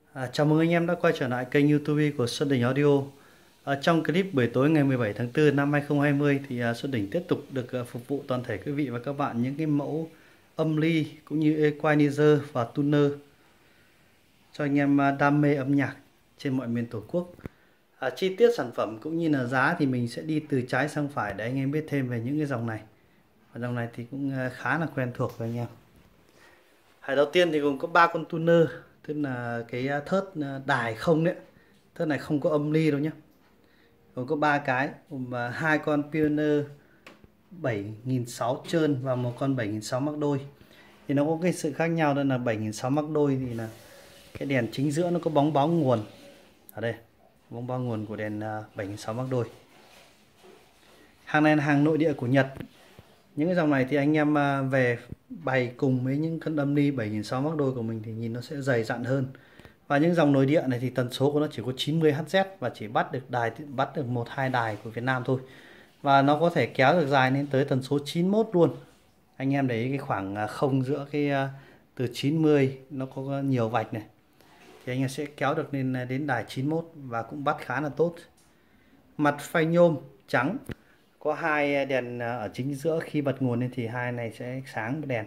Chào mừng anh em đã quay trở lại kênh YouTube của Xuân Đình Audio. Trong clip buổi tối ngày 17 tháng 4 năm 2020 thì Xuân Đình tiếp tục được phục vụ toàn thể quý vị và các bạn những cái mẫu âm ly cũng như equalizer và tuner cho anh em đam mê âm nhạc trên mọi miền Tổ quốc. Chi tiết sản phẩm cũng như là giá thì mình sẽ đi từ trái sang phải để anh em biết thêm về những cái dòng này. Và dòng này thì cũng khá là quen thuộc với anh em. Đầu tiên thì gồm có 3 con tuner, tức là cái thớt đài không đấy. Thớt này không có âm ly đâu nhé. Gồm có 3 cái, gồm 2 con Pioneer 7600 trơn và một con 7600 mắc đôi. Thì nó có cái sự khác nhau, đó là 7600 mắc đôi thì là cái đèn chính giữa nó có bóng báo nguồn. Ở đây, bóng báo nguồn của đèn 7600 mắc đôi. Hàng này là hàng nội địa của Nhật. Những cái dòng này thì anh em về bày cùng với những con âm ly 7600 mắc đôi của mình thì nhìn nó sẽ dày dặn hơn. Và những dòng nội địa này thì tần số của nó chỉ có 90 Hz và chỉ bắt được 1-2 đài của Việt Nam thôi. Và nó có thể kéo được dài lên tới tần số 91 luôn. Anh em để ý cái khoảng không giữa cái từ 90 nó có nhiều vạch này. Thì anh em sẽ kéo được lên đến đài 91 và cũng bắt khá là tốt. Mặt phay nhôm trắng. Có 2 đèn ở chính giữa, khi bật nguồn lên thì 2 này sẽ sáng đèn.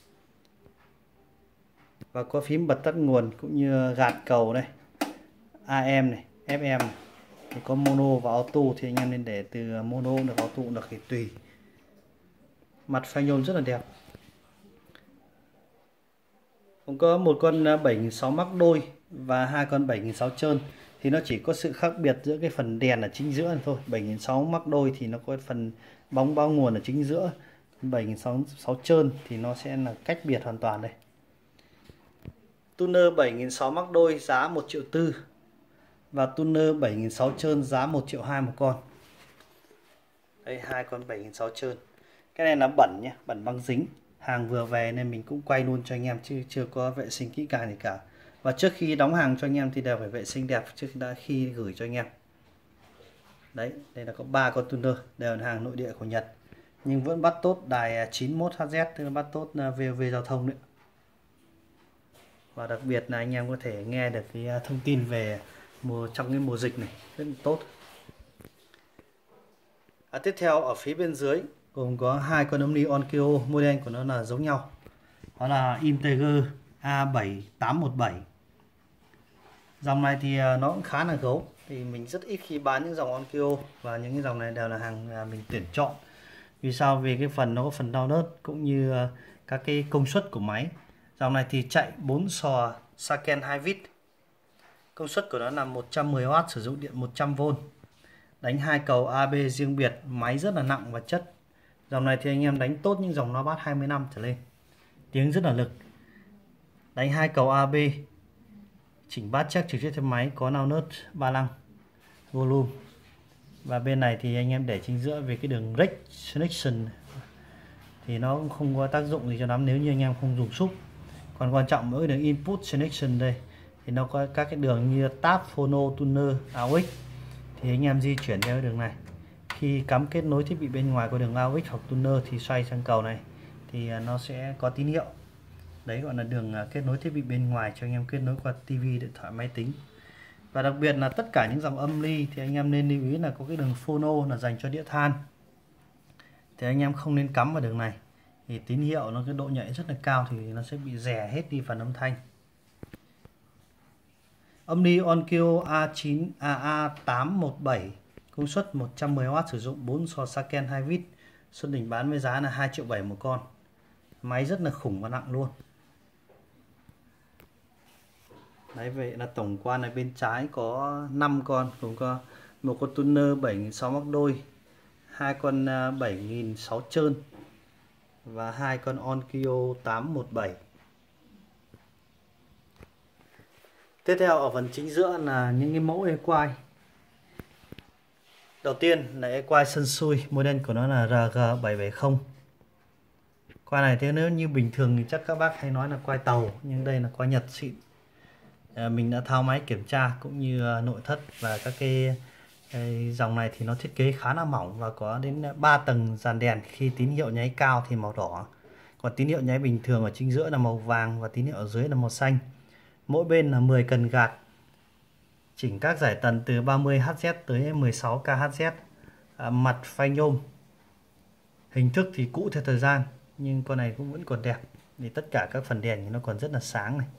Và có phím bật tắt nguồn cũng như gạt cầu đây, AM này, FM này. Thì có mono và auto thì anh em nên để từ mono được, auto được thì tùy. Mặt phay nhôm rất là đẹp. Cũng có một con 7600 mắc đôi và 2 con 7600 trơn. Thì nó chỉ có sự khác biệt giữa cái phần đèn ở chính giữa này thôi. 7600 mắc đôi thì nó có phần bóng bao nguồn ở chính giữa. 7600 trơn thì nó sẽ là cách biệt hoàn toàn đây. Tuner 7600 mắc đôi giá 1,4 triệu và tuner 7600 trơn giá 1,2 triệu một con. Đây, 2 con 7600 trơn. Cái này là bẩn nhé, bẩn băng dính. Hàng vừa về nên mình cũng quay luôn cho anh em chứ chưa có vệ sinh kỹ càng gì cả. Và trước khi đóng hàng cho anh em thì đều phải vệ sinh đẹp trước khi gửi cho anh em. Đấy, đây là có 3 con tuner đều là hàng nội địa của Nhật. Nhưng vẫn bắt tốt đài 91 Hz, tức là bắt tốt VOV giao thông nữa. Và đặc biệt là anh em có thể nghe được cái thông tin về trong cái mùa dịch này rất là tốt. Tiếp theo ở phía bên dưới gồm có 2 con âm ly Onkyo, model của nó là giống nhau. Đó là Integer A7817. Dòng này thì nó cũng khá là gấu. Thì mình rất ít khi bán những dòng Onkyo và những cái dòng này đều là hàng mình tuyển chọn. Vì sao? Vì cái phần nó có phần download cũng như các cái công suất của máy. Dòng này thì chạy 4 sò Saken 2V. Công suất của nó là 110W, sử dụng điện 100V. Đánh 2 cầu AB riêng biệt, máy rất là nặng và chất. Dòng này thì anh em đánh tốt những dòng nó bass 20 năm trở lên. Tiếng rất là lực. Đánh 2 cầu AB, chỉnh bass chắc trực tiếp trên máy, có download 3 lăng, volume. Và bên này thì anh em để chính giữa về cái đường rec selection thì nó cũng không có tác dụng gì cho lắm nếu như anh em không dùng sub. Còn quan trọng mỗi đường input selection đây thì nó có các cái đường như tab, phono, tuner, AUX thì anh em di chuyển theo đường này. Khi cắm kết nối thiết bị bên ngoài của đường AUX hoặc tuner thì xoay sang cầu này thì nó sẽ có tín hiệu. Đấy gọi là đường kết nối thiết bị bên ngoài cho anh em kết nối qua TV, điện thoại, máy tính. Và đặc biệt là tất cả những dòng âm ly thì anh em nên lưu ý là có cái đường phono là dành cho đĩa than. Thì anh em không nên cắm vào đường này. Thì tín hiệu nó cái độ nhạy rất là cao thì nó sẽ bị rè hết đi phần âm thanh. Âm ly Onkyo A817, công suất 110W, sử dụng 4 sò Saken 2V. Xuân Đình bán với giá là 2,7 triệu một con. Máy rất là khủng và nặng luôn. Đấy, vậy là tổng quan này bên trái có 5 con, gồm có một con tuner 7600 mắc đôi, 2 con 7600 trơn và 2 con Onkyo 817. Tiếp theo ở phần chính giữa là những cái mẫu equine. Đầu tiên là equine Sensui, model của nó là RG770. Quai này thế nếu như bình thường thì chắc các bác hay nói là quai tàu, nhưng đây là quai Nhật xịn. Mình đã thao máy kiểm tra cũng như nội thất và các cái dòng này thì nó thiết kế khá là mỏng và có đến 3 tầng dàn đèn. Khi tín hiệu nháy cao thì màu đỏ, còn tín hiệu nháy bình thường ở chính giữa là màu vàng và tín hiệu ở dưới là màu xanh. Mỗi bên là 10 cần gạt. Chỉnh các giải tần từ 30Hz tới 16kHz. Mặt phanh nhôm. Hình thức thì cũ theo thời gian, nhưng con này cũng vẫn còn đẹp. Vì tất cả các phần đèn thì nó còn rất là sáng này.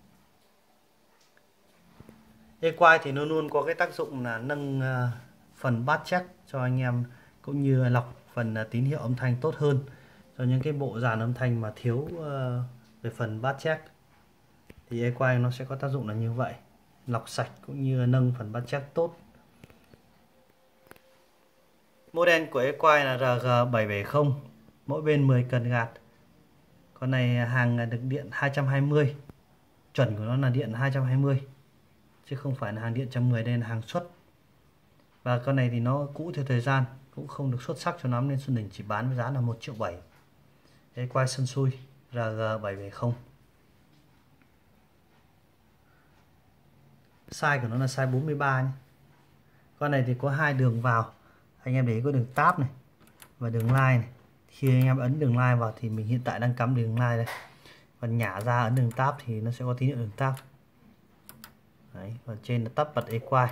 Equine thì luôn luôn có cái tác dụng là nâng phần bass check cho anh em, cũng như lọc phần tín hiệu âm thanh tốt hơn cho những cái bộ dàn âm thanh mà thiếu về phần bass check. Thì Equine nó sẽ có tác dụng là như vậy, lọc sạch cũng như nâng phần bass check tốt. Model của Equine là RG770, mỗi bên 10 cần gạt. Con này hàng được điện 220, chuẩn của nó là điện 220 chứ không phải là hàng điện 110, đây là hàng xuất. Và con này thì nó cũ theo thời gian, cũng không được xuất sắc cho lắm, nên Xuân Đình chỉ bán với giá là 1,7 triệu. Equine sân xui RG770. Size của nó là size 43 nhé. Con này thì có hai đường vào, anh em để ý có đường tab này và đường line này. Khi anh em ấn đường line vào thì mình hiện tại đang cắm đường line đây, còn nhả ra ấn đường tab thì nó sẽ có tín hiệu đường tab. Đấy, còn trên là tắt bật Equine.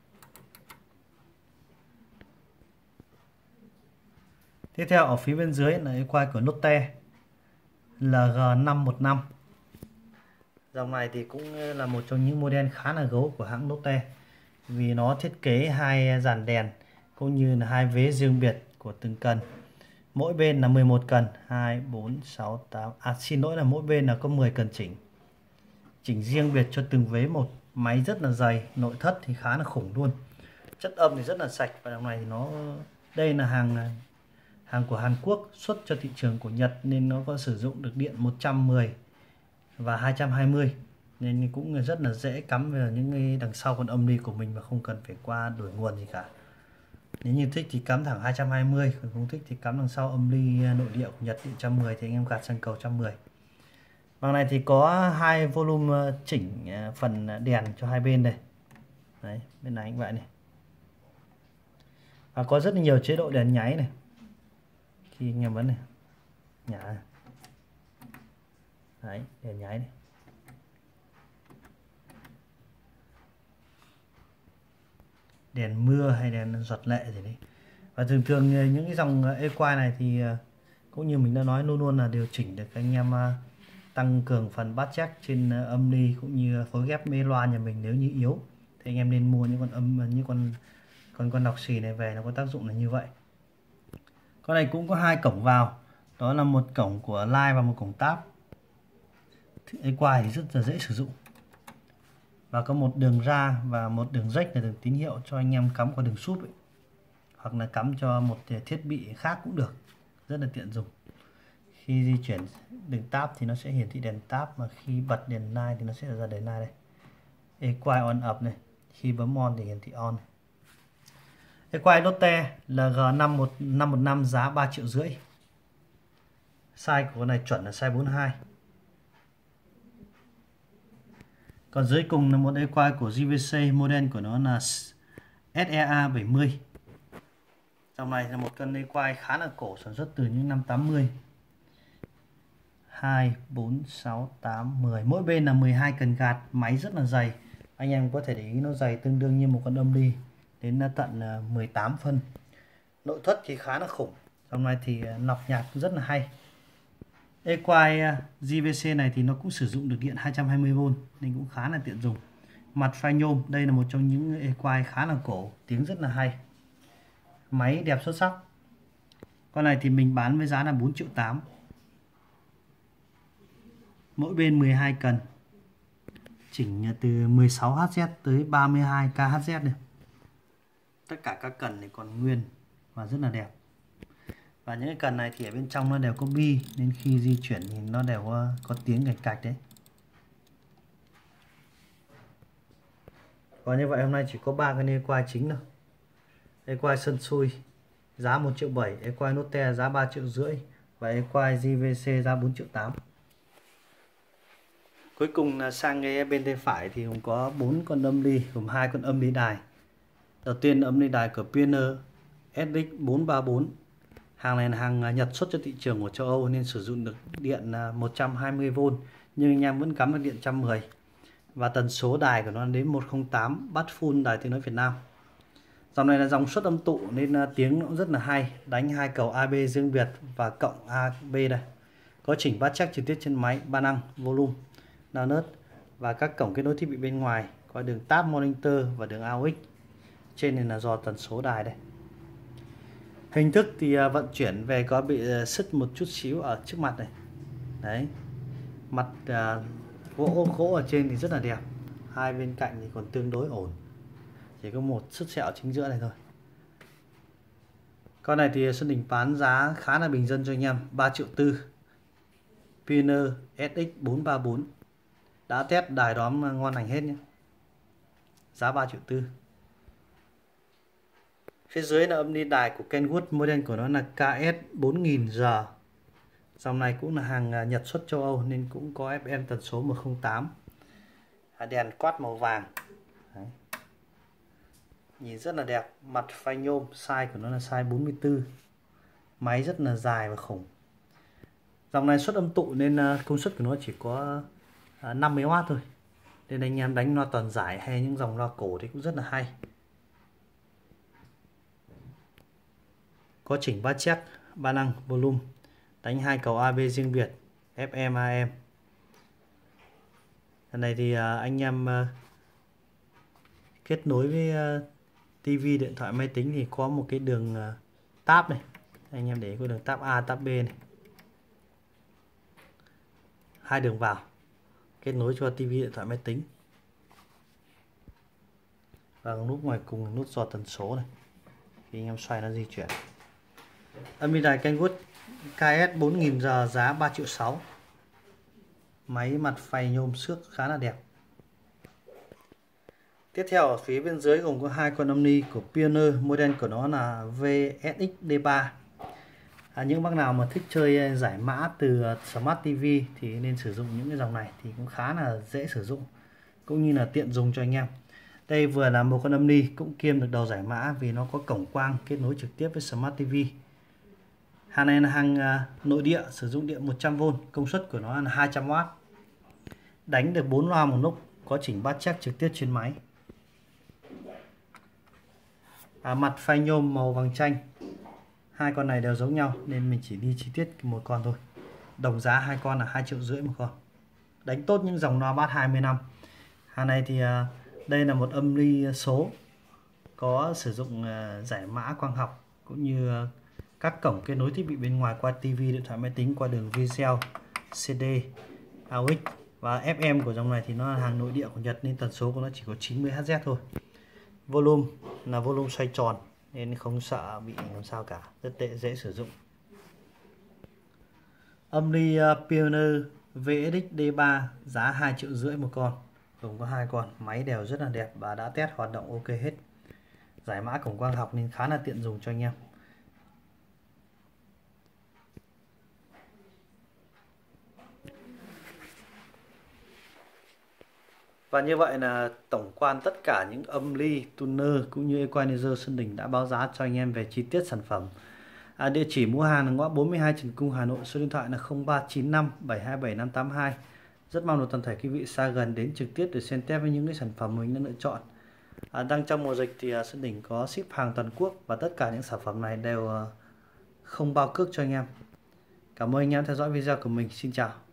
Tiếp theo ở phía bên dưới là Equine của Lotte LG515. Dòng này thì cũng là một trong những model khá là gấu của hãng Lotte, vì nó thiết kế hai dàn đèn cũng như là hai vế riêng biệt của từng cần. Mỗi bên là 11 cần, 2, 4, 6, 8. Xin lỗi là mỗi bên là có 10 cần chỉnh. Chỉnh riêng biệt cho từng vế một. Máy rất là dày, nội thất thì khá là khủng luôn. Chất âm thì rất là sạch, và dòng này thì đây là hàng của Hàn Quốc, xuất cho thị trường của Nhật, nên nó có sử dụng được điện 110 và 220, nên cũng rất là dễ cắm vào những cái đằng sau con âm ly của mình mà không cần phải qua đổi nguồn gì cả. Nếu như thích thì cắm thẳng 220, còn không thích thì cắm đằng sau âm ly nội địa của Nhật điện 110 thì anh em gạt sang cầu 110. Bằng này thì có hai volume chỉnh phần đèn cho hai bên đây. Đấy, bên này cũng vậy này. Và có rất là nhiều chế độ đèn nháy này. Khi anh em bấm này, nhả này. Đấy, đèn nháy này. Đèn mưa hay đèn giọt lệ gì đấy. Và thường thường những cái dòng Equine này thì cũng như mình đã nói, luôn luôn là điều chỉnh được anh em tăng cường phần bass check trên âm ly cũng như phối ghép mê loa nhà mình. Nếu như yếu thì anh em nên mua những con âm như con đọc xì này về, nó có tác dụng là như vậy. Con này cũng có hai cổng vào, đó là một cổng của line và một cổng tab. Equine thì rất là dễ sử dụng, và có một đường ra và một đường jack là đường tín hiệu cho anh em cắm qua đường sub ấy, hoặc là cắm cho một thiết bị khác cũng được, rất là tiện dùng. Khi di chuyển đường tab thì nó sẽ hiển thị đèn tab, mà khi bật đèn line thì nó sẽ ra đèn line đây. Equine on up này, khi bấm on thì hiển thị on. Equine Lotte LG515 giá 3,5 triệu. Size của con này chuẩn là size 42. Còn dưới cùng là một Equine của JVC, model của nó là SEA70. Dòng này là một con Equine khá là cổ, sản xuất từ những năm 80. 2, 4, 6, 8, 10. Mỗi bên là 12 cần gạt, máy rất là dày. Anh em có thể để ý nó dày tương đương như một con âm ly, đến tận 18 phân. Nội thất thì khá là khủng. Dòng này thì lọc nhạc rất là hay. Equine JVC này thì nó cũng sử dụng được điện 220V nên cũng khá là tiện dùng. Mặt phanh nhôm, đây là một trong những Equine khá là cổ, tiếng rất là hay. Máy đẹp xuất sắc. Con này thì mình bán với giá là 4,8 triệu. Mỗi bên 12 cần. Chỉnh từ 16Hz tới 32kHz này. Tất cả các cần này còn nguyên và rất là đẹp. Và những cái cần này thì ở bên trong nó đều có bi, nên khi di chuyển thì nó đều có tiếng cạch cạch đấy. Và như vậy hôm nay chỉ có 3 con Equine chính thôi. Equine sân xui giá 1,7 triệu, Equine Lotte giá 3,5 triệu và Equine JVC giá 4,8 triệu. Cuối cùng là sang cái bên tay phải thì cũng có 4 con âm ly, gồm 2 con âm ly đài. Đầu tiên âm ly đài của Pioneer SX434. Hàng này là hàng Nhật xuất cho thị trường của châu Âu nên sử dụng được điện 120V, nhưng anh em vẫn cắm được điện 110. và tần số đài của nó đến 108 bass full đài tiếng nói Việt Nam. Dòng này là dòng xuất âm tụ nên tiếng nó cũng rất là hay, đánh hai cầu AB riêng biệt và cộng AB đây. Có chỉnh bass chắc trực tiếp trên máy, ba năng, volume, download và các cổng kết nối thiết bị bên ngoài, có đường tab monitor và đường AUX. Trên này là dò tần số đài đây. Hình thức thì vận chuyển về có bị sứt một chút xíu ở trước mặt này. Đấy. Mặt gỗ ở trên thì rất là đẹp. Hai bên cạnh thì còn tương đối ổn. Chỉ có một sứt sẹo chính giữa này thôi. Con này thì Xuân Đình bán giá khá là bình dân cho anh em, 3,4 triệu. Pioneer SX434. Đã test đài đóm ngon lành hết nhé. Giá 3,4 triệu. Phía dưới là âm ly đài của Kenwood, model của nó là KS4000G. Dòng này cũng là hàng Nhật xuất châu Âu nên cũng có FM tần số 108. Đèn quad màu vàng. Đấy. Nhìn rất là đẹp, mặt phay nhôm, size của nó là size 44. Máy rất là dài và khủng. Dòng này xuất âm tụ nên công suất của nó chỉ có 50W thôi. Nên anh em đánh loa toàn giải hay những dòng loa cổ thì cũng rất là hay. Có chỉnh bass check, ba năng, volume, đánh hai cầu AB riêng biệt, FM, AM. Lần này thì anh em kết nối với TV, điện thoại, máy tính thì có một cái đường tab này. Anh em để có đường tab A, tab B này. Hai đường vào. Kết nối cho TV, điện thoại, máy tính. Và nút ngoài cùng là nút dò tần số này. Khi anh em xoay nó di chuyển. Âm ly đài Kenwood KS4000G giá 3,6 triệu. Máy mặt phay nhôm xước khá là đẹp. Tiếp theo ở phía bên dưới gồm có hai con âm ly của Pioneer, model của nó là VSX-D3. Những bác nào mà thích chơi giải mã từ Smart TV thì nên sử dụng những cái dòng này thì cũng khá là dễ sử dụng cũng như là tiện dùng cho anh em. Đây vừa là một con âm ly cũng kiêm được đầu giải mã vì nó có cổng quang kết nối trực tiếp với Smart TV. Hàng này là hàng nội địa, sử dụng điện 100V, công suất của nó là 200W. Đánh được 4 loa một lúc, có chỉnh bass check trực tiếp trên máy. Mặt phay nhôm màu vàng chanh. Hai con này đều giống nhau nên mình chỉ đi chi tiết một con thôi. Đồng giá hai con là 2,5 triệu một con. Đánh tốt những dòng loa bass 20 năm. Hàng này thì đây là một âm ly số, có sử dụng giải mã quang học cũng như các cổng kết nối thiết bị bên ngoài qua TV, điện thoại, máy tính qua đường video, CD, AUX. Và FM của dòng này thì nó là hàng nội địa của Nhật nên tần số của nó chỉ có 90 Hz thôi. Volume là volume xoay tròn nên không sợ bị làm sao cả, rất dễ sử dụng. Âm ly Pioneer VSX-D3 giá 2,5 triệu một con, gồm có hai con, máy đều rất là đẹp và đã test hoạt động ok hết. Giải mã cổng quang học nên khá là tiện dùng cho anh em. Và như vậy là tổng quan tất cả những âm ly, tuner cũng như equalizer Xuân Đình đã báo giá cho anh em về chi tiết sản phẩm. Địa chỉ mua hàng là ngõ 42 Trần Cung, Hà Nội, số điện thoại là 0395 727 582. Rất mong được toàn thể quý vị xa gần đến trực tiếp để xem test với những cái sản phẩm mình đã lựa chọn. Đang trong mùa dịch thì Xuân Đình có ship hàng toàn quốc và tất cả những sản phẩm này đều không bao cước cho anh em. Cảm ơn anh em theo dõi video của mình. Xin chào.